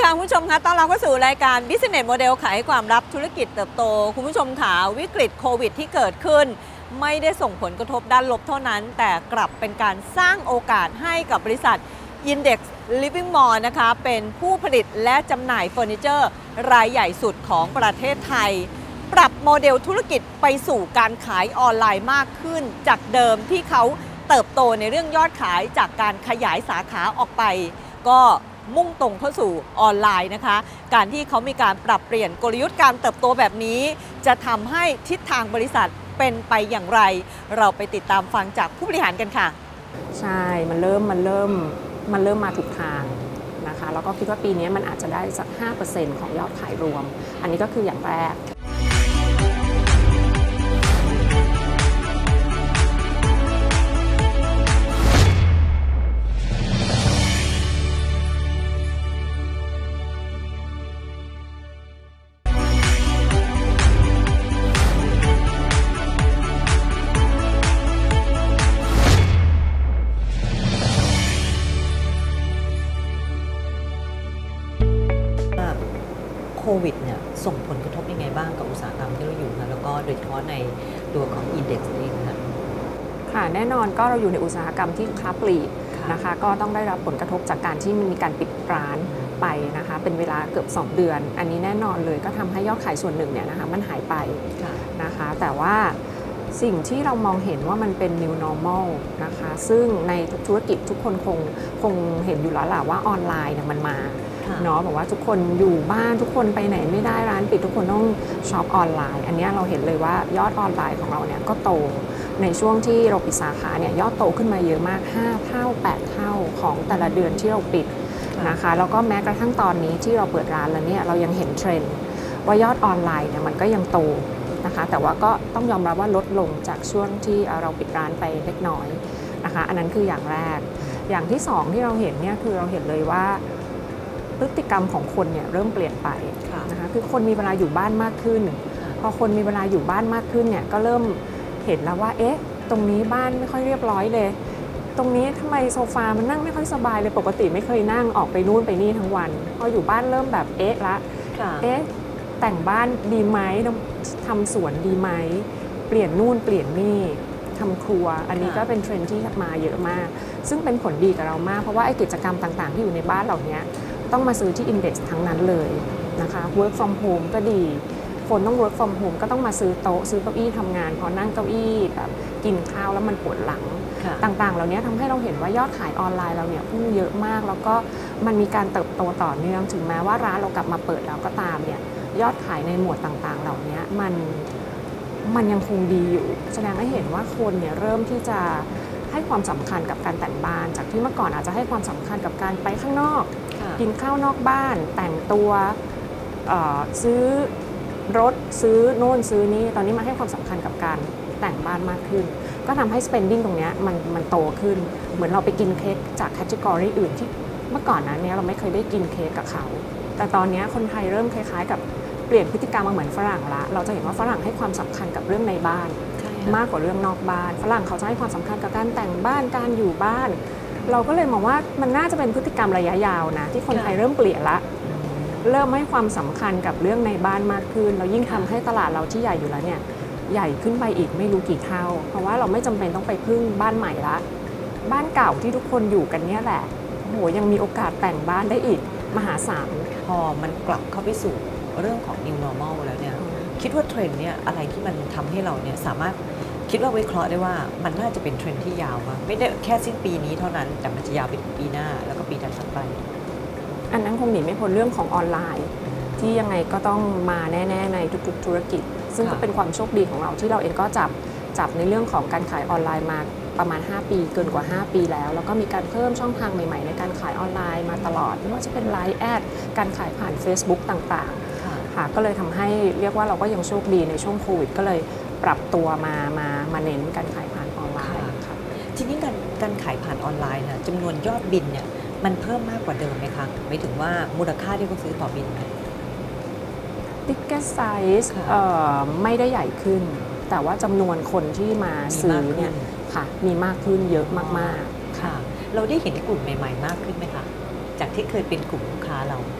ค่ะคุณผู้ชมคะต้อนรับเข้าสู่รายการ Business Model ขายความลับธุรกิจเติบโตคุณผู้ชมค่ะวิกฤตโควิดที่เกิดขึ้นไม่ได้ส่งผลกระทบด้านลบเท่านั้นแต่กลับเป็นการสร้างโอกาสให้กับบริษัท Index Living Mall นะคะเป็นผู้ผลิตและจำหน่ายเฟอร์นิเจอร์รายใหญ่สุดของประเทศไทยปรับโมเดลธุรกิจไปสู่การขายออนไลน์มากขึ้นจากเดิมที่เขาเติบโตในเรื่องยอดขายจากการขยายสาขาออกไปก็มุ่งตรงเข้าสู่ออนไลน์นะคะการที่เขามีการปรับเปลี่ยนกลยุทธ์การเติบโตแบบนี้จะทำให้ทิศทางบริษัทเป็นไปอย่างไรเราไปติดตามฟังจากผู้บริหารกันค่ะใช่มันเริ่มมาถูกทางนะคะแล้วก็คิดว่าปีนี้มันอาจจะได้สัก 5% ของยอดขายรวมอันนี้ก็คืออย่างแรกโควิดเนี่ยส่งผลกระทบยังไงบ้างกับอุตสาหกรรมที่เราอยู่นะแล้วก็โดยเฉพาะในตัวของ Index เองค่ะค่ะแน่นอนก็เราอยู่ในอุตสาหกรรมที่ค้าปลีกนะคะก็ต้องได้รับผลกระทบจากการที่มีการปิดร้านไปนะคะเป็นเวลาเกือบ2เดือนอันนี้แน่นอนเลยก็ทำให้ยอดขายส่วนหนึ่งเนี่ยนะคะมันหายไปนะคะแต่ว่าสิ่งที่เรามองเห็นว่ามันเป็น new normal นะคะซึ่งในธุรกิจทุกคนคงเห็นอยู่แล้วแหละว่าออนไลน์เนี่ยมันมาเนาะบอกว่าทุกคนอยู่บ้านทุกคนไปไหนไม่ได้ร้านปิดทุกคนต้องช็อปออนไลน์อันนี้เราเห็นเลยว่ายอดออนไลน์ของเราเนี่ยก็โตในช่วงที่เราปิดสาขาเนี่ยยอดโตขึ้นมาเยอะมาก5เท่า8เท่าของแต่ละเดือนที่เราปิดนะคะแล้วก็แม้กระทั่งตอนนี้ที่เราเปิดร้านแล้วเนี่ยเรายังเห็นเทรนด์ว่ายอดออนไลน์เนี่ยมันก็ยังโตนะคะแต่ว่าก็ต้องยอมรับว่าลดลงจากช่วงที่เราปิดร้านไปเล็กน้อยนะคะอันนั้นคืออย่างแรกอย่างที่2ที่เราเห็นเนี่ยคือเราเห็นเลยว่าพฤติกรรมของคนเนี่ยเริ่มเปลี่ยนไปนะคะคือคนมีเวลาอยู่บ้านมากขึ้นพอคนมีเวลาอยู่บ้านมากขึ้นเนี่ยก็เริ่มเห็นแล้วว่าเอ๊ะตรงนี้บ้านไม่ค่อยเรียบร้อยเลยตรงนี้ทำไมโซฟามันนั่งไม่ค่อยสบายเลยปกติไม่เคยนั่งออกไปนู่นไปนี่ทั้งวันพออยู่บ้านเริ่มแบบเอ๊ะละเอ๊ะแต่งบ้านดีไหมทำสวนดีไหมเปลี่ยนนู่นเปลี่ยนนี่ทำครัวอันนี้ก็เป็นเทรนด์ที่มาเยอะมากซึ่งเป็นผลดีกับเรามากเพราะว่าไอ้กิจกรรมต่างๆที่อยู่ในบ้านเหล่านี้ต้องมาซื้อที่ Index ทั้งนั้นเลยนะคะ Work from home ก็ดีคนต้อง Work from home ก็ต้องมาซื้อโต๊ะซื้อเก้าอี้ทำงานพอนั่งเก้าอี้แบบกินข้าวแล้วมันปวดหลังต่างๆเหล่านี้ทำให้เราเห็นว่ายอดขายออนไลน์เราเนี่ยพุ่งเยอะมากแล้วก็มันมีการเติบโตต่อเนื่องถึงแม้ว่าร้านเรากลับมาเปิดแล้วก็ตามเนี่ยยอดขายในหมวดต่างๆเหล่านี้มันยังคงดีอยู่แสดงให้เห็นว่าคนเนี่ยเริ่มที่จะให้ความสำคัญกับการแต่งบ้านจากที่เมื่อก่อนอาจจะให้ความสำคัญกับการไปข้างนอกกินข้าวนอกบ้านแต่งตัวซื้อรถซื้อโน่นซื้อนี่ตอนนี้มาให้ความสำคัญกับการแต่งบ้านมากขึ้นก็ทำให้ spending ตรงนี้มันโตขึ้นเหมือนเราไปกินเค้กจากแคตตากรีอื่นที่เมื่อก่อนนั้นเนี่ยเราไม่เคยได้กินเค้กกับเขาแต่ตอนนี้คนไทยเริ่มคล้ายๆกับเปลี่ยนพฤติกรรมมาเหมือนฝรั่งละเราจะเห็นว่าฝรั่งให้ความสำคัญกับเรื่องในบ้านมากกว่าเรื่องนอกบ้านฝรั่งเขาจะให้ความสำคัญกับการแต่งบ้านการอยู่บ้านเราก็เลยมองว่ามันน่าจะเป็นพฤติกรรมระยะยาวนะที่คนไทยเริ่มเปลี่ยนละเริ่มให้ความสำคัญกับเรื่องในบ้านมากขึ้นเรายิ่งทำให้ตลาดเราที่ใหญ่อยู่แล้วเนี่ยใหญ่ขึ้นไปอีกไม่รู้กี่เท่าเพราะว่าเราไม่จำเป็นต้องไปพึ่งบ้านใหม่ละบ้านเก่าที่ทุกคนอยู่กันเนี่ยแหละโอ้โหยังมีโอกาสแต่งบ้านได้อีกมหาศาลพอมันกลับเข้าไปสู่เรื่องของ new normal แล้วเนี่ยคิดว่าเทรนด์เนี่ยอะไรที่มันทำให้เราเนี่ยสามารถคิดว่าวิเคราะห์ได้ว่ามันน่าจะเป็นเทรนด์ที่ยาวมากไม่ได้แค่สิ้นปีนี้เท่านั้นแต่มันจะยาวไปถึงปีหน้าแล้วก็ปีถัดไปอันนั้นคงหนีไม่พ้นเรื่องของออนไลน์ที่ยังไงก็ต้องมาแน่ๆในทุกๆธุรกิจซึ่งก็เป็นความโชคดีของเราที่เราเองก็จับในเรื่องของการขายออนไลน์มาประมาณ5ปีเกินกว่า5ปีแล้วก็มีการเพิ่มช่องทางใหม่ๆในการขายออนไลน์มาตลอดไม่ว่าจะเป็น LINE แอดการขายผ่าน Facebook ต่างๆค่ะก็เลยทำให้เรียกว่าเราก็ยังโชคดีในช่วงโควิดก็เลยปรับตัวมาเน้นการขายผ่านออนไลน์ค่ะทีนี้การขายผ่านออนไลน์จำนวนยอดบินเนี่ยมันเพิ่มมากกว่าเดิมไหมคะหมายถึงว่ามูลค่าที่เขาซื้อต่อบิน ticket size ไม่ได้ใหญ่ขึ้นแต่ว่าจำนวนคนที่มาซื้อเนี่ยค่ะมีมากขึ้นเยอะมากๆค่ะเราได้เห็นกลุ่มใหม่ๆมากขึ้นไหมคะจากที่เคยเป็นกลุ่มลูกค้าเรา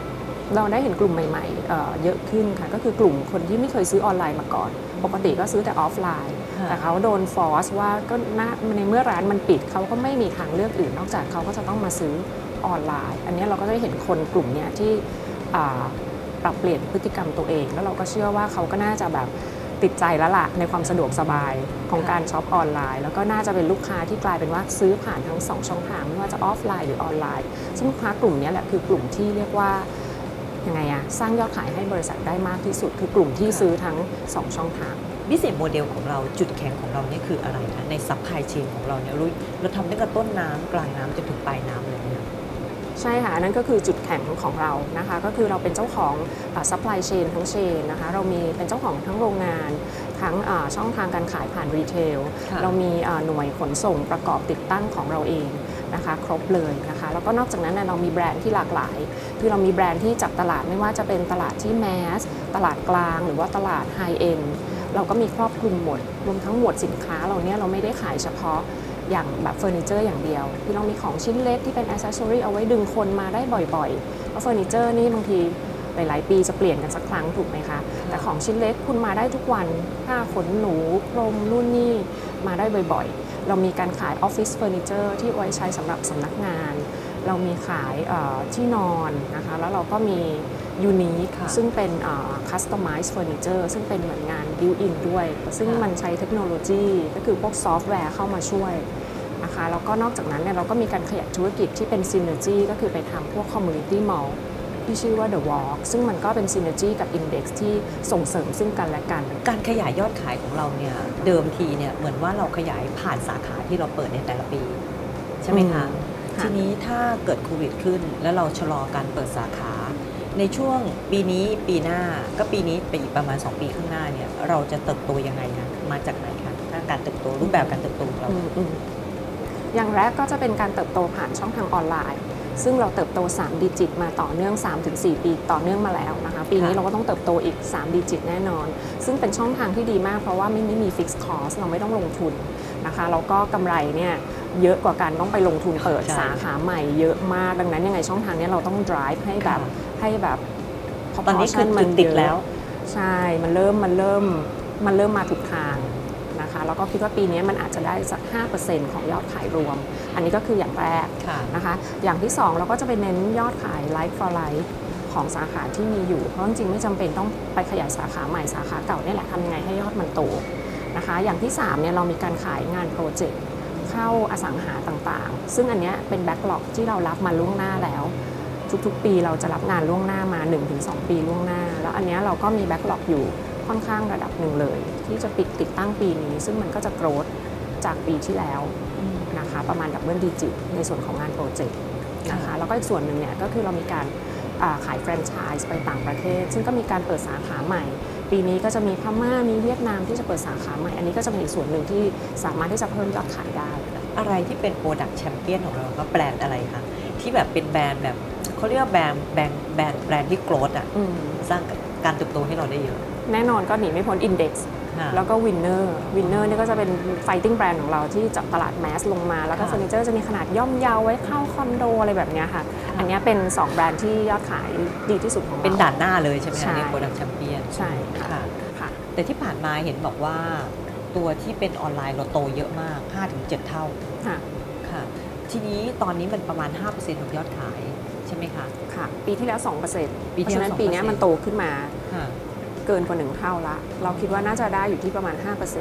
เราได้เห็นกลุ่มใหม่ๆเยอะขึ้นค่ะก็คือกลุ่มคนที่ไม่เคยซื้อออนไลน์มาก่อนปกติก็ซื้อแต่ออฟไลน์แต่เขาโดนฟอร์สว่าก็ในเมื่อร้านมันปิดเขาก็ไม่มีทางเลือกอื่นนอกจากเขาก็จะต้องมาซื้อออนไลน์อันนี้เราก็ได้เห็นคนกลุ่มนี้ที่ปรับเปลี่ยนพฤติกรรมตัวเองแล้วเราก็เชื่อว่าเขาก็น่าจะแบบติดใจแล้วล่ะในความสะดวกสบายของการช็อปออนไลน์แล้วก็น่าจะเป็นลูกค้าที่กลายเป็นว่าซื้อผ่านทั้ง2ช่องทางไม่ว่าจะออฟไลน์หรือออนไลน์ซึ่งลูกค้ากลุ่มนี้แหละคือกลุ่มที่เรียกว่ายังไงอะสร้างยอดขายให้บริษัทได้มากที่สุดคือกลุ่มที่ซื้อทั้ง2ช่องทาง business model ของเราจุดแข็งของเราเนี่ยคืออะไรคะในซัพพลายเชนของเราเนี่ยเราทำตั้งแต่ต้นน้ำกลางน้ำจนถึงปลายน้ำเลยเนี่ยใช่ค่ะนั่นก็คือจุดแข็งของเรานะคะก็คือเราเป็นเจ้าของซัพพลายเชนทั้งเชนนะคะเรามีเป็นเจ้าของทั้งโรงงานทั้งช่องทางการขายผ่านรีเทลเรามีหน่วยขนส่งประกอบติดตั้งของเราเองนะคะครบเลยนะคะแล้วก็นอกจากนั้นเรามีแบรนด์ที่หลากหลายคือเรามีแบรนด์ที่จับตลาดไม่ว่าจะเป็นตลาดที่แมสตลาดกลางหรือว่าตลาดไฮเอ็นด์เราก็มีครอบคลุมหมดรวมทั้งหมวดสินค้าเราเนี่ยเราไม่ได้ขายเฉพาะอย่างแบบเฟอร์นิเจอร์อย่างเดียวคือเรามีของชิ้นเล็กที่เป็นแอคเซสซอรี่เอาไว้ดึงคนมาได้บ่อยๆเพราะเฟอร์นิเจอร์นี่บางทีหลายๆปีจะเปลี่ยนกันสักครั้งถูกไหมคะแต่ของชิ้นเล็กคุณมาได้ทุกวันผ้าขนหนูพรมนู่นนี่มาได้บ่อยๆเรามีการขายออฟฟิศเฟอร์นิเจอร์ที่ไว้ใช้สำหรับสำนักงานเรามีขายที่นอนนะคะแล้วเราก็มียูนิคซึ่งเป็นcustomized furniture ซึ่งเป็นเหมือนงาน built-in ด้วยซึ่งมันใช้เทคโนโลยีก็คือพวกซอฟต์แวร์เข้ามาช่วยนะคะแล้วก็นอกจากนั้นเนี่ยเราก็มีการขยายธุรกิจที่เป็น synergy ก็คือไปทำพวก community mall ที่ชื่อว่า The Walk ซึ่งมันก็เป็น synergy กับ Index ที่ส่งเสริมซึ่งกันและกันการขยายยอดขายของเราเนี่ยเดิมทีเนี่ยเหมือนว่าเราขยายผ่านสาขาที่เราเปิดในแต่ละปีใช่ไหมคะทีนี้ถ้าเกิดโควิดขึ้นแล้วเราชะลอการเปิดสาขาในช่วงปีนี้ปีหน้าก็ปีนี้ไปอีกประมาณ2 ปีข้างหน้าเนี่ยเราจะเติบโตยังไงคะมาจากไหนคะถ้าการเติบโตรูปแบบการเติบโตของเราอย่างแรกก็จะเป็นการเติบโตผ่านช่องทางออนไลน์ซึ่งเราเติบโต3 ดิจิตมาต่อเนื่อง 3-4 ปีต่อเนื่องมาแล้วนะคะปีนี้เราก็ต้องเติบโตอีก3 ดิจิตแน่นอนซึ่งเป็นช่องทางที่ดีมากเพราะว่าไม่มีฟิกซ์คอสเราไม่ต้องลงทุนนะคะแล้วก็กำไรเนี่ยเยอะกว่าการต้องไปลงทุนเปิดสาขาใหม่เยอะมากดังนั้นยังไงช่องทางนี้เราต้อง drive ให้แบบตอนนี้คือมันติดแล้วใช่มันเริ่มมาถูกทางนะคะแล้วก็คิดว่าปีนี้มันอาจจะได้สัก 5% ของยอดขายรวมอันนี้ก็คืออย่างแรกนะคะอย่างที่2เราก็จะไปเน้นยอดขาย like for like ของสาขาที่มีอยู่เพราะจริงๆไม่จำเป็นต้องไปขยายสาขาใหม่สาขาเก่านี่แหละทำยังไงให้ยอดมันโตนะคะอย่างที่3เนี่ยเรามีการขายงานโปรเจกต์เข้าอสังหาต่างๆซึ่งอันนี้เป็นแบ็กหลอกที่เรารับมาล่วงหน้าแล้วทุกๆปีเราจะรับงานล่วงหน้ามา 1-2 ปีล่วงหน้าแล้วอันนี้เราก็มีแบ็กหลอกอยู่ค่อนข้างระดับหนึ่งเลยที่จะติดตั้งปีนี้ซึ่งมันก็จะโกรธจากปีที่แล้วนะคะประมาณดับเบิลดิจิตในส่วนของงานโปรเจกต์นะคะแล้วก็อีกส่วนหนึ่งเนี่ยก็คือเรามีการขายแฟรนไชส์ไปต่างประเทศซึ่งก็มีการเปิดสาขาใหม่ปีนี้ก็จะมีพม่ามีเวียดนามที่จะเปิดสาขาใหม่อันนี้ก็จะเป็นอีกส่วนหนึ่งที่สามารถที่จะเพิ่มยอดขายได้อะไรที่เป็นโปรดักต์แชมเปี้ยนของเราก็แบรนด์อะไรคะที่แบบเป็นแบรนด์แบบเขาเรียกว่าแบรนด์ที่โกรธสร้างการเติบโตให้เราได้เยอะแน่นอนก็หนีไม่พ้น Index แล้วก็ Winner นี่ก็จะเป็น Fighting Brand ของเราที่จากตลาดแมสลงมาแล้วก็เฟอร์นิเจอร์จะมีขนาดย่อมเยาไว้เข้าคอนโดอะไรแบบนี้ค่ะอันนี้เป็น2แบรนด์ที่ยอดขายดีที่สุดของเราเป็นด่านหน้าเลยใช่ไหมคะในโปรดักต์แชมเปี้ยนใช่ค่ะแต่ที่ผ่านมาเห็นบอกว่าตัวที่เป็นออนไลน์เราโตเยอะมาก 5-7 เท่าค่ะทีนี้ตอนนี้มันประมาณ 5% ของยอดขายใช่ไหมคะค่ะปีที่แล้ว 2%เพราะฉะนั้นปีนี้มันโตขึ้นมาเกินกว่า1 เท่าละเราคิดว่าน่าจะได้อยู่ที่ประมาณ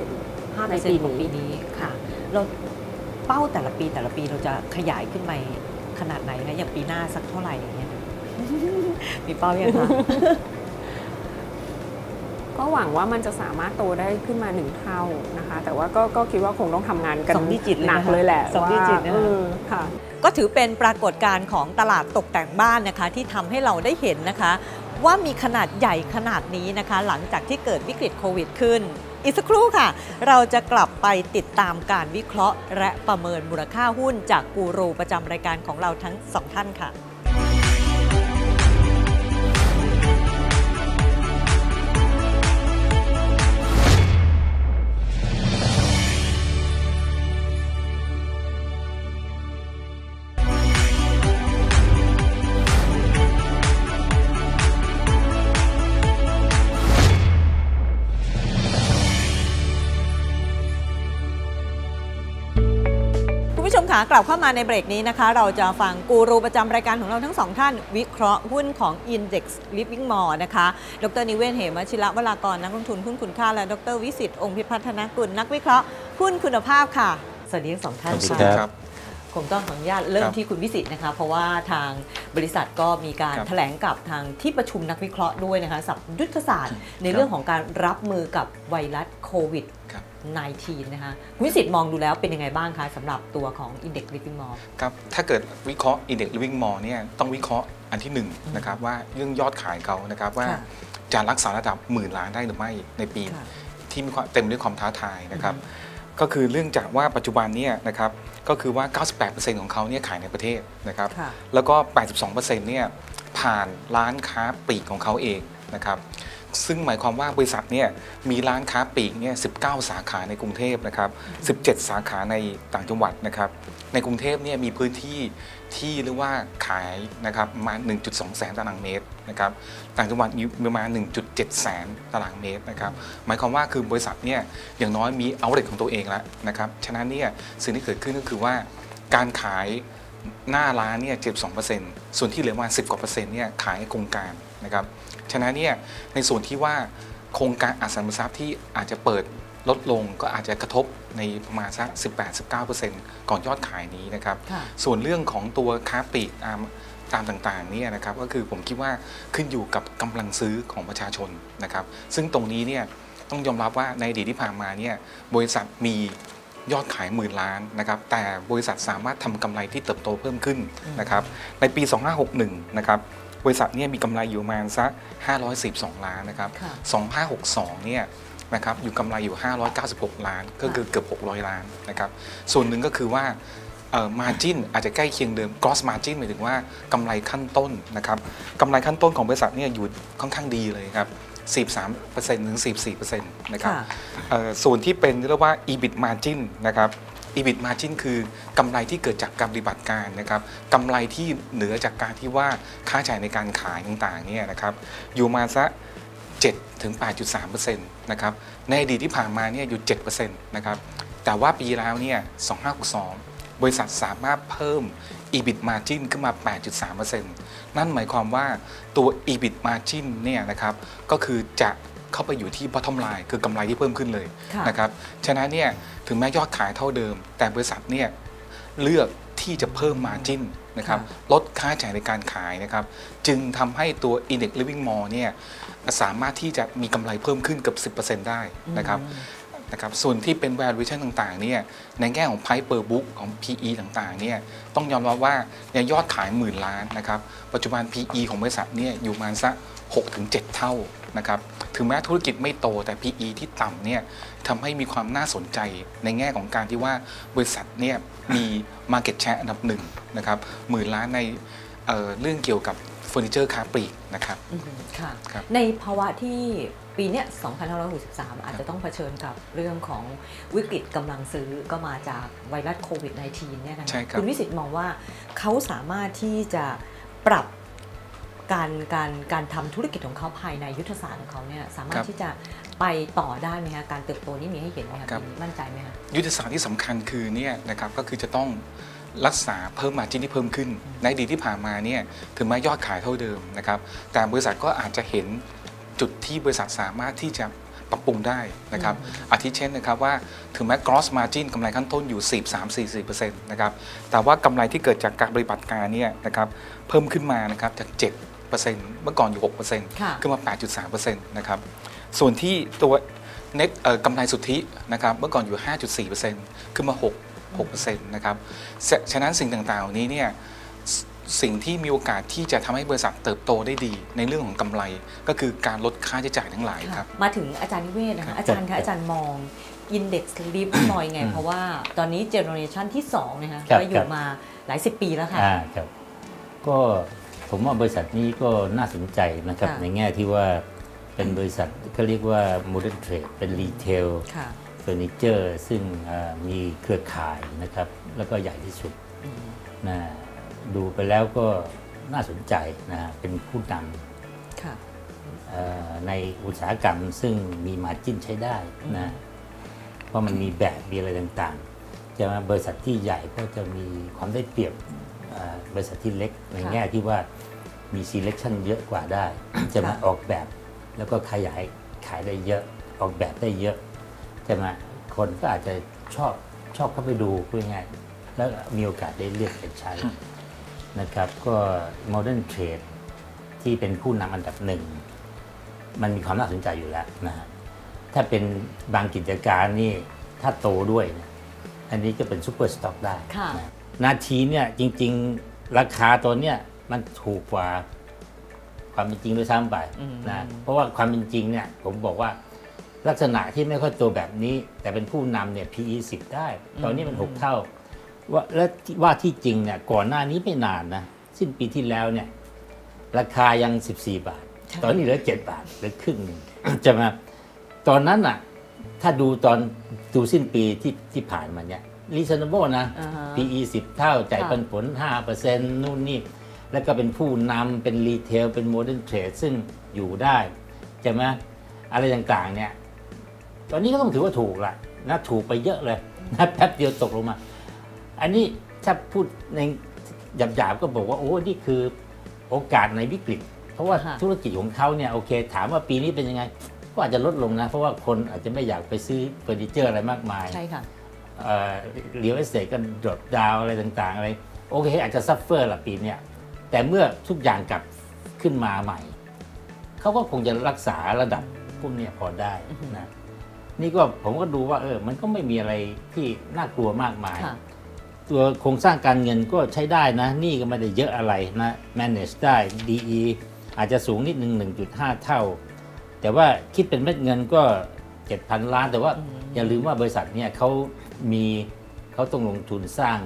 5% ในปีนี้ค่ะเราเป้าแต่ละปีเราจะขยายขึ้นไปขนาดไหนคะอย่างปีหน้าสักเท่าไหร่อย่างเงี้ยมีเป้ายังคะก็หวังว่ามันจะสามารถโตได้ขึ้นมา1 เท่านะคะแต่ว่าก็คิดว่าคงต้องทำงานกันหนักเลยแหละ 2 ดิจิตค่ะก็ถือเป็นปรากฏการณ์ของตลาดตกแต่งบ้านนะคะที่ทำให้เราได้เห็นนะคะว่ามีขนาดใหญ่ขนาดนี้นะคะหลังจากที่เกิดวิกฤตโควิดขึ้นอีกสักครู่ค่ะเราจะกลับไปติดตามการวิเคราะห์และประเมินมูลค่าหุ้นจากกูรูประจำรายการของเราทั้ง2 ท่านค่ะผู้ชมคะกลับเข้ามาในเบรกนี้นะคะเราจะฟังกูรูประจำรายการของเราทั้งสองท่านวิเคราะห์หุ้นของ Index Living Mall นะคะดร.นิเวศน์ เหมชิระวรากรนักลงทุนหุ้นคุณค่าและดร.วิสิทธิ์ องค์พิพัฒนกุลนักวิเคราะห์หุ้นคุณภาพค่ะสวัสดีทั้งสองท่านสวัสดีค่ะครับผมต้องขออนุญาตเริ่มที่คุณวิสิทธิ์นะคะเพราะว่าทางบริษัทก็มีการแถลงกับทางที่ประชุมนักวิเคราะห์ด้วยนะคะสับยุทธศาสตร์ในเรื่องของการรับมือกับไวรัสโควิด19 นะคะคุณวิสิทธิ์มองดูแล้วเป็นยังไงบ้างคะสำหรับตัวของ Index Living Mall ครับถ้าเกิดวิเคราะห์ Index Living Mall เนี่ยต้องวิเคราะห์อันที่1นะครับว่าเรื่องยอดขายเขานะครับว่าจะรักษาระดับ10,000 ล้านได้หรือไม่ในปีที่มีความเต็มด้วยความท้าทายนะครับก็คือเรื่องจากว่าปัจจุบันเนี่ยนะครับก็คือว่า 98% ของเขาเนี่ยขายในประเทศนะครับแล้วก็ 82% เนี่ยผ่านร้านค้าปลีกของเขาเองนะครับซึ่งหมายความว่าบริษัทเนี่ยมีร้านค้าปลีกเนี่ย19 สาขาในกรุงเทพนะครับ17 สาขาในต่างจังหวัดนะครับในกรุงเทพเนี่ยมีพื้นที่ที่เรียกว่าขายนะครับประมาณ 1.2 แสนตารางเมตรนะครับต่างจังหวัดมีประมาณ 1.7 แสนตารางเมตรนะครับหมายความว่าคือบริษัทเนี่ยอย่างน้อยมีเอาท์เลทของตัวเองแล้วนะครับฉะนั้นเนี่ยสิ่งที่เกิดขึ้นก็คือว่าการขายหน้าร้านเนี่ย72%ส่วนที่เหลือมา10 กว่าเปอร์เซ็นต์เนี่ยขายโครงการนะครับฉะนั้นเนี่ยในส่วนที่ว่าโครงการอสังหาริมทรัพย์ที่อาจจะเปิดลดลงก็อาจจะกระทบในประมาณสัก 18-19% ก่อนยอดขายนี้นะครับส่วนเรื่องของตัวค้าปลีกตามต่างๆเนี่ยนะครับก็คือผมคิดว่าขึ้นอยู่กับกำลังซื้อของประชาชนนะครับซึ่งตรงนี้เนี่ยต้องยอมรับว่าในอดีตที่ผ่านมาเนี่ยบริษัทมียอดขาย10,000 ล้านนะครับแต่บริษัทสามารถทำกำไรที่เติบโตเพิ่มขึ้นนะครับในปี 2561 นะครับบริษัทเนี่ยมีกำไรอยู่ประมาณสัก512 ล้านนะครับ2562เนี่ยนะครับอยู่กำไรอยู่596 ล้านก็คือเกือบ600 ล้านนะครับส่วนหนึ่งก็คือว่าmargin อาจจะใกล้เคียงเดิม gross margin หมายถึงว่ากำไรขั้นต้นนะครับกำไรขั้นต้นของบริษัทเนี่ยอยู่ค่อนข้างดีเลยครับ13% ถึง 14% นะครับส่วนที่เป็นเรียกว่า EBIT margin นะครับ EBIT margin คือกำไรที่เกิดจากการปฏิบัติการนะครับกำไรที่เหนือจากการที่ว่าค่าใช้จ่ายในการขายต่างๆเนี่ยนะครับอยู่มาซะ7 ถึง 8.3% นะครับในอดีตที่ผ่านมาเนี่ยอยู่ 7% นะครับแต่ว่าปีแล้วเนี่ย2562บริษัทสามารถเพิ่ม EBIT margin ขึ้นมา 8.3% นั่นหมายความว่าตัว EBIT margin เนี่ยนะครับก็คือจะเข้าไปอยู่ที่ bottom line คือกำไรที่เพิ่มขึ้นเลยนะครับฉะนั้นเนี่ยถึงแม้ยอดขายเท่าเดิมแต่บริษัทเนี่ยเลือกที่จะเพิ่ม margin นะครับลดค่าใช้จ่ายในการขายนะครับจึงทำให้ตัว Index Living Mall เนี่ยสามารถที่จะมีกำไรเพิ่มขึ้นเกือบ 10% ได้นะครับส่วนที่เป็น valuation ต่างๆเนี่ยในแง่ของ price per book ของ PE ต่างๆเนี่ยต้องยอมรับว่าในยอดขาย10,000 ล้านนะครับปัจจุบัน PE ของบริษัทเนี่ยอยู่ประมาณสัก 6-7 เท่านะครับถึงแม้ธุรกิจไม่โตแต่ PE ที่ต่ำเนี่ยทำให้มีความน่าสนใจในแง่ของการที่ว่าบริษัทเนี่ยมี market share อันดับหนึ่งนะครับ10,000 ล้านในเรื่องเกี่ยวกับเฟอร์นิเจอร์ค้าปลีกนะครับค่ะในภาวะที่ปีนี้2563อาจจะต้องเผชิญกับเรื่องของวิกฤตกำลังซื้อก็มาจากไวรัสโควิด -19 เนี่ยนะคะคุณวิสิทธิ์มองว่าเขาสามารถที่จะปรับการทำธุรกิจของเขาภายในยุทธศาสตร์ของเขาเนี่ยสามารถที่จะไปต่อได้ไหมคะการเติบโตนี่มีให้เห็นไหมคะมั่นใจไหมคะยุทธศาสตร์ที่สำคัญคือเนี่ยนะครับก็คือจะต้องรักษาเพิ่ม margin ที่เพิ่มขึ้นในอดีตที่ผ่านมาเนี่ยถึงแม้ยอดขายเท่าเดิมนะครับแต่บริษัทก็อาจจะเห็นจุดที่บริษัทสามารถที่จะปรับปรุงได้นะครับอาทิเช่นนะครับว่าถึงแม้ gross margin กำไรขั้นต้นอยู่ 43-44% นะครับแต่ว่ากำไรที่เกิดจากการปฏิบัติการเนี่ยนะครับเพิ่มขึ้นมานะครับจาก7%เมื่อก่อนอยู่ 6% ขึ้นมา 8.3% นะครับส่วนที่ตัว net กำไรสุทธินะครับเมื่อก่อนอยู่ 5.4% ขึ้นมา 6% นะครับฉะนั้นสิ่งต่างๆเหล่านี้เนี่ยสิ่งที่มีโอกาสที่จะทำให้บริษัทเติบโตได้ดีในเรื่องของกำไรก็คือการลดค่าใช้จ่ายทั้งหลายครับมาถึงอาจารย์นิเวศนะคะอาจารย์คะอาจารย์มอง Index Living Mall ไงเพราะว่าตอนนี้เจเนอเรชันที่2นะคะก็อยู่มาหลาย10 ปีแล้วค่ะครับก็ผมว่าบริษัทนี้ก็น่าสนใจนะครับในแง่ที่ว่าเป็นบริษัทก็เรียกว่า Modern Trade เป็นรีเทลเฟอร์นิเจอร์ซึ่งมีเครือข่ายนะครับแล้วก็ใหญ่ที่สุดนะดูไปแล้วก็น่าสนใจนะเป็นผู้นำในอุตสาหกรรมซึ่งมีมาร์จิ้นใช้ได้นะเพราะมันมีแบบมีอะไรต่างๆจะมาบริษัทที่ใหญ่ก็จะมีความได้เปรียบบริษัทที่เล็กในแง่ที่ว่ามี selection เยอะกว่าได้ จะมาออกแบบแล้วก็ขายได้เยอะออกแบบได้เยอะจะมาคนก็อาจจะชอบเข้าไปดูพูดง่ายแล้วมีโอกาสได้เลือกไปใช้นะครับก็ Modern Trade ที่เป็นผู้นำอันดับหนึ่งมันมีความน่าสนใจอยู่แล้วนะฮะถ้าเป็นบางกิจการนี่ถ้าโตด้วยอันนี้ก็เป็นซูเปอร์สต็อกได้นะนาทีเนี่ยจริงๆราคาตัวเนี้ยมันถูกกว่าความเป็นจริงด้วยซ้ำไปนะเพราะว่าความเป็นจริงเนี่ยผมบอกว่าลักษณะที่ไม่ค่อยโตแบบนี้แต่เป็นผู้นำเนี่ย PE 10 ได้ตอนนี้มัน6 เท่าว่าที่จริงเนี่ยก่อนหน้านี้ไม่นานนะสิ้นปีที่แล้วเนี่ยราคายัง14 บาทตอนนี้เหลือ7 บาทเหลือครึ่งนึงจะมาตอนนั้นน่ะถ้าดูสิ้นปีที่ผ่านมาเนี่ย reasonable นะ PE 10 เท่าจ่ายปันผล 5% นู่นนี่แล้วก็เป็นผู้นำเป็นรีเทลเป็นโมเดิร์นเทรดซึ่งอยู่ได้ใช่ไหมอะไรต่างๆเนี่ยตอนนี้ก็ต้องถือว่าถูกละนะถูกไปเยอะเลยนะแป๊บเดียวตกลงมาอันนี้ถ้าพูดในหยาบๆก็บอกว่าโอ้นี่คือโอกาสในวิกฤตเพราะว่าธุรกิจของเขาเนี่ยโอเคถามว่าปีนี้เป็นยังไงก็อาจจะลดลงนะเพราะว่าคนอาจจะไม่อยากไปซื้อเฟอร์นิเจอร์อะไรมากมายใช่ค่ะเรียลเอสเตทก็ดรอปดาวอะไรต่างๆอะไรโอเคอาจจะซัฟเฟอร์ละปีนี้แต่เมื่อทุกอย่างกลับขึ้นมาใหม่เขาก็คงจะรักษาระดับพวกนี้พอได้นะนี่ก็ผมก็ดูว่ามันก็ไม่มีอะไรที่น่ากลัวมากมายตัวโครงสร้างการเงินก็ใช้ได้นะนี่ก็ไม่ได้เยอะอะไรนะ manage ได้ DE อาจจะสูงนิดนึง 1.5 เท่าแต่ว่าคิดเป็นเม็ดเงินก็ 7,000 ล้านแต่ว่าอย่าลืมว่าบริษัทเนี่ยเขาต้องลงทุนสร้าง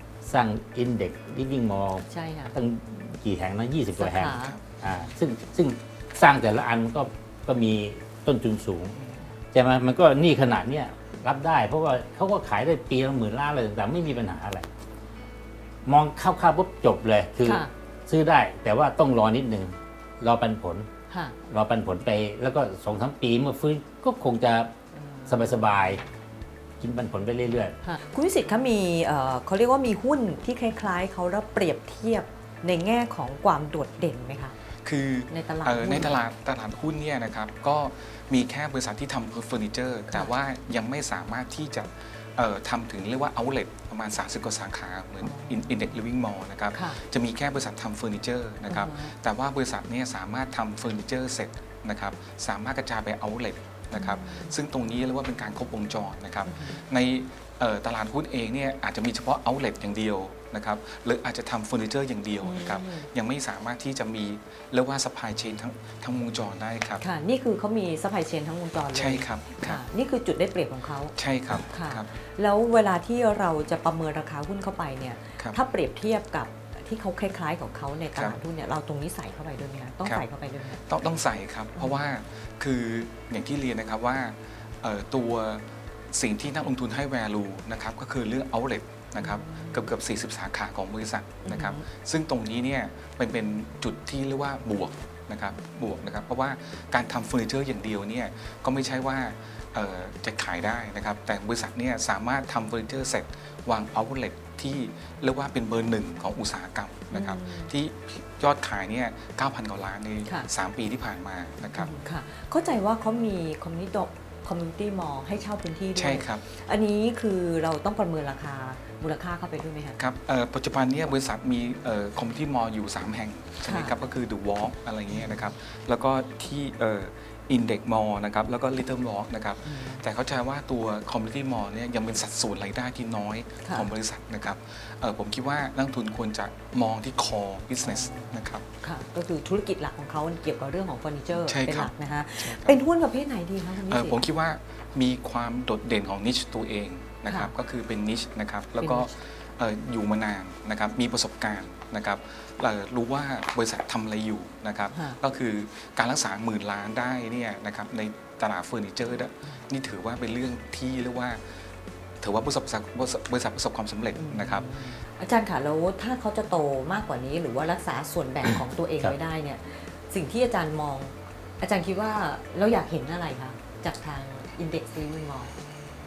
Index Living Mall ใช่ค่ะตั้งกี่แห่งนะ20 กว่าแห่งซึ่งสร้างแต่ละอันก็มีต้นทุนสูงใช่ไหมมันก็นี่ขนาดเนี้ยรับได้เพราะว่าเขาก็ขายได้ปีละ10,000 ล้านอะไรต่างๆไม่มีปัญหาอะไรมองคร่าวๆปุ๊บจบเลยคือซื้อได้แต่ว่าต้องรอนิดนึงรอปันผลไปแล้วก็ 2-3 ปีเมื่อฟื้นก็คงจะสบายๆกินปันผลไปเรื่อยๆคุณวิสิทธิ์คะมีเขาเรียกว่ามีหุ้นที่คล้ายๆเขาแล้วเปรียบเทียบในแง่ของความโดดเด่นไหมคะคือในตลาดหุ้นเนี่ยนะครับก็มีแค่บริษัทที่ทำเฟอร์นิเจอร์แต่ว่ายังไม่สามารถที่จะทำถึงเรียกว่า outlet ประมาณ30 กว่าสาขาเหมือน Index Living Mall นะครับจะมีแค่บริษัททำเฟอร์นิเจอร์นะครับแต่ว่าบริษัทนี้สามารถทำเฟอร์นิเจอร์เสร็จนะครับสามารถกระจายไป outlet นะครับซึ่งตรงนี้เรียกว่าเป็นการครบวงจรนะครับในตลาดหุ้นเองเนี่ยอาจจะมีเฉพาะ outlet อย่างเดียวนะครับหรืออาจจะทำเฟอร์นิเจอร์อย่างเดียวนะครับยังไม่สามารถที่จะมีเรียกว่า supply chain ทั้งวงจรได้ครับค่ะนี่คือเขามี supply chain ทั้งวงจรเลยใช่ครับนี่คือจุดได้เปรียบของเขาใช่ครับแล้วเวลาที่เราจะประเมินราคาหุ้นเข้าไปเนี่ยถ้าเปรียบเทียบกับที่เขาคล้ายๆของเขาในตลาดหุ้นเนี่ยเราตรงนี้ใส่เข้าไปด้วยไหมคะต้องใส่เข้าไปด้วยไหมต้องใส่ครับเพราะว่าคืออย่างที่เรียนนะครับว่าตัวสิ่งที่นักลงทุนให้ value นะครับก็คือเรื่อง outlet นะครับเกือบ40 สาขาของบริษัทนะครับซึ่งตรงนี้เนี่ยเป็นจุดที่เรียกว่าบวกนะครับเพราะว่าการทำเฟอร์นิเจอร์อย่างเดียวเนี่ยก็ไม่ใช่ว่าจะขายได้นะครับแต่บริษัทเนี่ยสามารถทำเฟอร์นิเจอร์เสร็จวาง outlet ที่เรียกว่าเป็นเบอร์ 1ของอุตสาหกรรมนะครับที่ยอดขายเนี่ย 9,000 กว่าล้านใน3 ปีที่ผ่านมานะครับค่ะเข้าใจว่าเขามีcommunity mall ให้เช่าพื้นที่ด้วยใช่ครับอันนี้คือเราต้องประเมินราคามูลค่าเข้าไปด้วยไหมคะครับปัจจุบันนี้บริษัทมีcommunity mall อยู่3 แห่งใช่ไหมครับก็คือ The Walk อะไรเงี้ยนะครับแล้วก็ที่Index Mall นะครับแล้วก็ Little Walk นะครับแต่เข้าใจว่าตัว Community Mall เนี่ยยังเป็นสัดส่วนรายได้ที่น้อยของบริษัทนะครับผมคิดว่านักลงทุนควรจะมองที่ Core Business นะครับค่ะก็คือธุรกิจหลักของเขาเกี่ยวกับเรื่องของเฟอร์นิเจอร์เป็นหลักนะคะเป็นหุ้นประเภทไหนดีคะคุณวิสิทธิ์ผมคิดว่ามีความโดดเด่นของ niche ตัวเองนะครับก็คือเป็น niche นะครับแล้วก็อยู่มานานนะครับมีประสบการณ์นะครับรู้ว่าบริษัททำอะไรอยู่นะครับก็คือการรักษา10,000 ล้านได้เนี่ยนะครับในตลาดเฟอร์นิเจอร์นี่ถือว่าเป็นเรื่องที่เรียกว่าถือว่าบริษัทประสบความสำเร็จนะครับอาจารย์ค่ะแล้วถ้าเขาจะโตมากกว่านี้หรือว่ารักษาส่วนแบ่งของตัวเองไว้ได้เนี่ยสิ่งที่อาจารย์มองอาจารย์คิดว่าเราอยากเห็นอะไรคะจากทาง Index Living Mall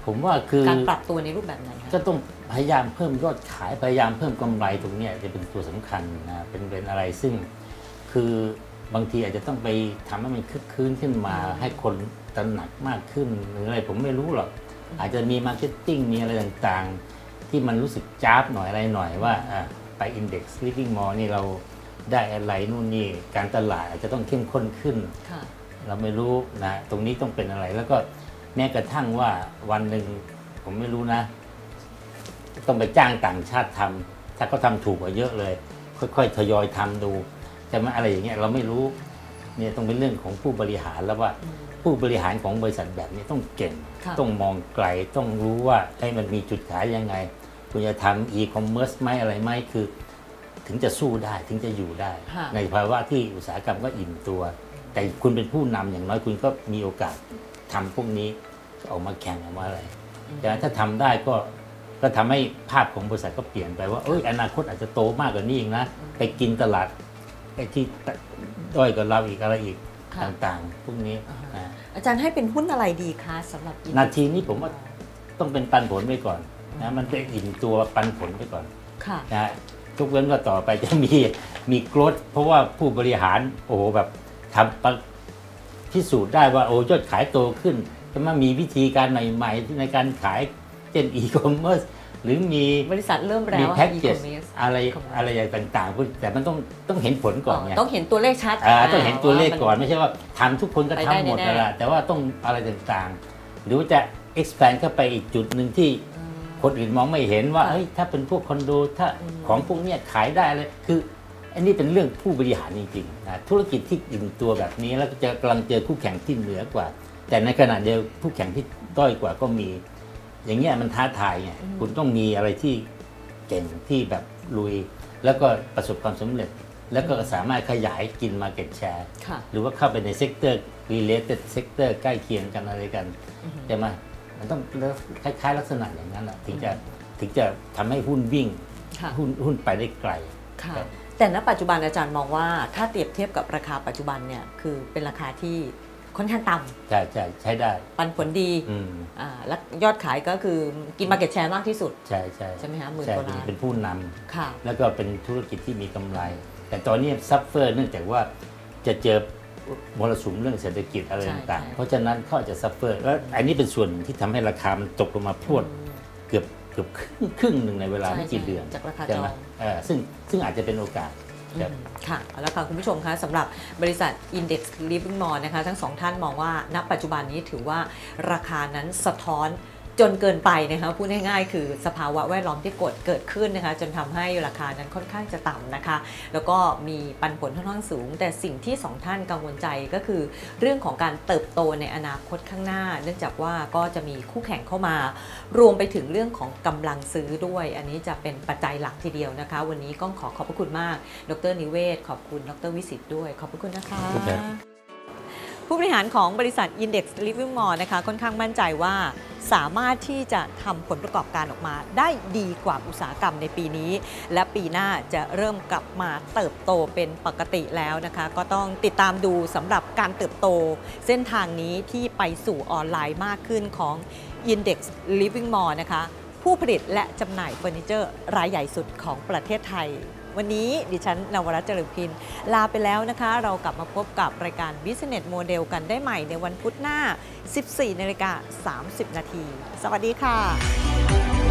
ผมว่าคือการปรับตัวในรูปแบบไหนคะก็ต้องพยายามเพิ่มยอดขายพยายามเพิ่มกำไรตรงเนี้ยจะเป็นตัวสำคัญนะเป็นอะไรซึ่งคือบางทีอาจจะต้องไปทำให้มันคึกคืนขึ้นมาให้คนตระหนักมากขึ้นหรืออะไรผมไม่รู้หรอกอาจจะมีมาร์เก็ตติ้งมีอะไรต่างๆที่มันรู้สึกจ้าบหน่อยอะไรหน่อยว่าไป Index Living Mall นี่เราได้อะไรนู่นนี่การตลาดอาจจะต้องเข้มข้นขึ้นเราไม่รู้นะตรงนี้ต้องเป็นอะไรแล้วก็แม้กระทั่งว่าวันหนึ่งผมไม่รู้นะต้องไปจ้างต่างชาติทำถ้าเขาทำถูกกว่าเยอะเลยค่อยๆทยอยทำดูจะมาอะไรอย่างเงี้ยเราไม่รู้เนี่ยต้องเป็นเรื่องของผู้บริหารแล้วว่าผู้บริหารของบริษัทแบบนี้ต้องเก่งต้องมองไกลต้องรู้ว่าให้มันมีจุดขายยังไงคุณจะทำอีคอมเมิร์ซไหมอะไรไหมคือถึงจะสู้ได้ถึงจะอยู่ได้ในภาวะที่อุตสาหกรรมก็อิ่มตัวแต่คุณเป็นผู้นำอย่างน้อยคุณก็มีโอกาสทำพวกนี้ออกมาแข่งออกมาอะไรแต่ถ้าทำได้ก็ทำให้ภาพของบริษัทก็เปลี่ยนไปว่าอนาคตอาจจะโตมากกว่านี้อีกนะไปกินตลาดไอ้ที่ด้อยกว่าเราอีกอะไรอีกต่างๆพวกนี้อาจารย์ให้เป็นหุ้นอะไรดีคะสำหรับนาทีนี้ผมว่าต้องเป็นปันผลไปก่อนนะมันเป็นอิ่มตัวปันผลไปก่อนนะทุกเว้นว่าต่อไปจะมีโกรธเพราะว่าผู้บริหารโอ้โหแบบทำพิสูจน์ได้ว่ายอดขายโตขึ้นจะมามีวิธีการใหม่ๆในการขายเช่นอีคอมเมิร์ซหรือมีบริษัทเริ่มแล้วแพ็กเกจอะไรต่างๆแต่มันต้องเห็นผลก่อนไงต้องเห็นตัวเลขชัดต้องเห็นตัวเลขก่อนไม่ใช่ว่าทำทุกคนก็ทำหมดนั่นแหละแต่ว่าต้องอะไรต่างๆหรือว่าจะ expand เข้าไปอีกจุดหนึ่งที่คนอื่นมองไม่เห็นว่าถ้าเป็นพวกคอนโดถ้าของพวกนี้ขายได้เลยคืออันนี้เป็นเรื่องผู้บริหารจริงๆนะธุรกิจที่อิ่มตัวแบบนี้แล้วจะกำลังเจอคู่แข่งที่เหนือกว่าแต่ในขณะเดียวคู่แข่งที่ด้อยกว่าก็มีอย่างเงี้ยมันท้าทายไงคุณต้องมีอะไรที่เก่งที่แบบลุยแล้วก็ประสบความสำเร็จแล้วก็สามารถขยายกิน market share หรือว่าเข้าไปในเซกเตอร์ related sector ใกล้เคียงกันอะไรกันใช่ไหมมันต้องคล้ายๆลักษณะอย่างนั้นแหละถึงจะทำให้หุ้นวิ่งหุ้นไปได้ไกลแต่ณปัจจุบันอาจารย์มองว่าถ้าเปรียบเทียบกับราคาปัจจุบันเนี่ยคือเป็นราคาที่ค่อนข้างต่ำใช้ได้ปันผลดีและยอดขายก็คือกิน market share มากที่สุดใช่ไหมคะ10,000 กว่าล้านเป็นผู้นำแล้วก็เป็นธุรกิจที่มีกำไรแต่ตอนนี้ซัฟเฟอร์เนื่องจากว่าจะเจอมรสุมเรื่องเศรษฐกิจอะไรต่างๆเพราะฉะนั้นเขาจะซัฟเฟอร์แล้วอันนี้เป็นส่วนที่ทำให้ราคามันตกลงมาพรวดเกือบครึ่งหนึ่งในเวลาไม่กี่เดือนจากราคาจองซึ่งอาจจะเป็นโอกาสค่ะแล้วค่ะคุณผู้ชมคะสำหรับบริษัท Index Living Mall นะคะทั้งสองท่านมองว่าณปัจจุบันนี้ถือว่าราคานั้นสะท้อนจนเกินไปนะคะพูดง่ายๆคือสภาวะแวดล้อมที่เกิดขึ้นนะคะจนทำให้ราคานั้นค่อนข้างจะต่ำนะคะแล้วก็มีปันผลค่อนข้างสูงแต่สิ่งที่สองท่านกังวลใจก็คือเรื่องของการเติบโตในอนาคตข้างหน้าเนื่องจากว่าก็จะมีคู่แข่งเข้ามารวมไปถึงเรื่องของกำลังซื้อด้วยอันนี้จะเป็นปัจจัยหลักทีเดียวนะคะวันนี้ก็ขอบพระคุณมากดร.นิเวศขอบคุณดร.วิสิทธิ์ด้วยขอบพระคุณนะคะผู้บริหารของบริษัท Index Living Mall นะคะค่อนข้างมั่นใจว่าสามารถที่จะทำผลประกอบการออกมาได้ดีกว่าอุตสาหกรรมในปีนี้และปีหน้าจะเริ่มกลับมาเติบโตเป็นปกติแล้วนะคะก็ต้องติดตามดูสำหรับการเติบโตเส้นทางนี้ที่ไปสู่ออนไลน์มากขึ้นของ Index Living Mall นะคะผู้ผลิตและจำหน่ายเฟอร์นิเจอร์รายใหญ่สุดของประเทศไทยวันนี้ดิฉันนวรัตน์ เจริญพินลาไปแล้วนะคะเรากลับมาพบกับรายการ Business Model กันได้ใหม่ในวันพุธหน้า 14:30 น.สวัสดีค่ะ